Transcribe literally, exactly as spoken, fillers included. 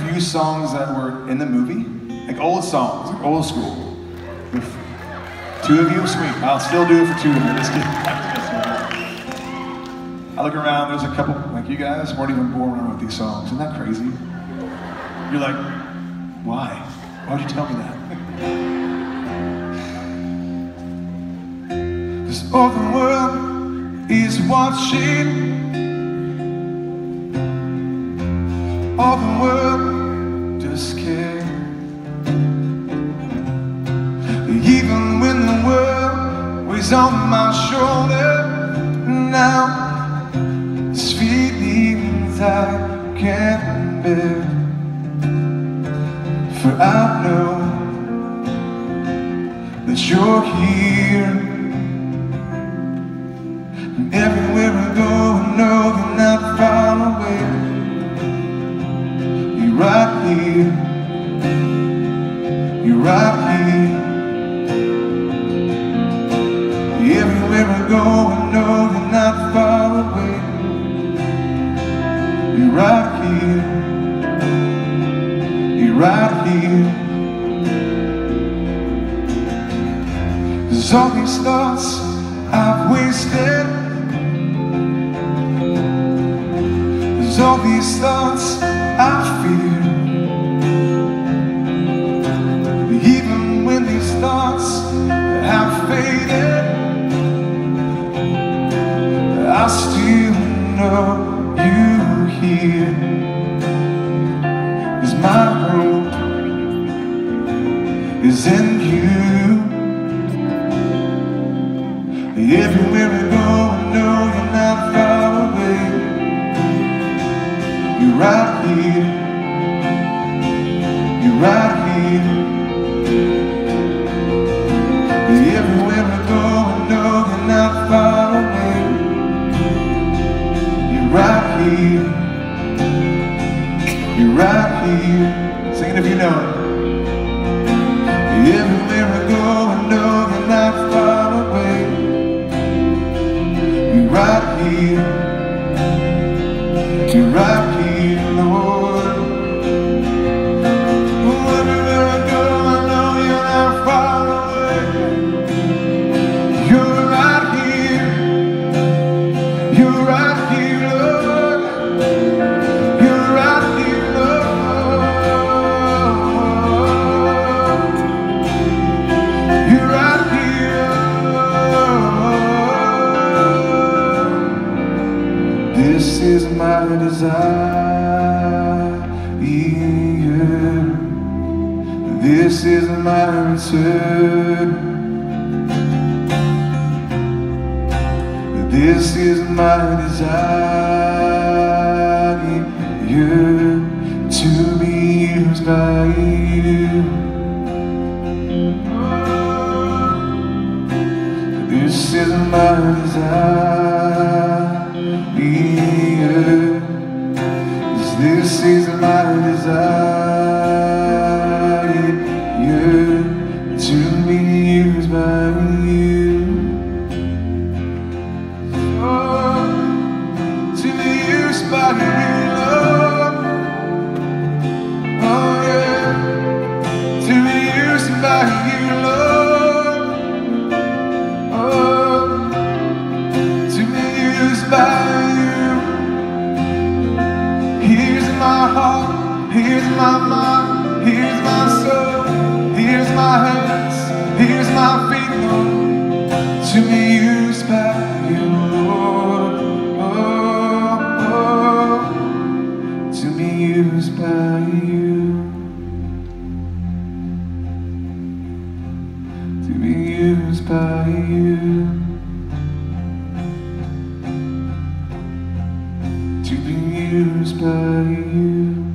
few songs that were in the movie, like old songs, like old school. If two of you, sweet. I'll still do it for two of you. Just kidding. I look around, there's a couple, like you guys weren't even born when I wrote these songs. Isn't that crazy? You're like, why? Why'd you tell me that? Cause all the world is watching. All the world just cares. Even when the world weighs on my shoulder, now this feelings I can't bear. For I know that you're here, and everywhere I go I know you're not far away. You're right here, you're right here. Everywhere I go I know you're not far away. You're right here, you're right here. Cause all these thoughts I've wasted, cause all these thoughts I fear, even when these thoughts have faded, I still know you here. Cause my hope is in you. Everywhere I go I know you're not far away. You're right here, you're right here. Everywhere I go I know you're not far away. You're right here, you're right here. Sing it if you know it. Everywhere I go I know you're not far away. You're right here, you're right here, Lord. Everywhere I go I know you're not far away. You're right here, you're right here, Lord. You're right here, Lord. You're right here, Lord. This is my desire, this is my return. This is my desire, to be used by you. This is my desire, this is my desire, to be used by you. Oh, to be used by you, Lord. Oh yeah, to be used by you, Lord. Oh, to be used by you. Here's my heart, here's my mind, here's my soul, here's my hands, here's my feet, Lord, to be used by you, Lord. Oh, oh, to be used by you, to be used by you, to be used by you.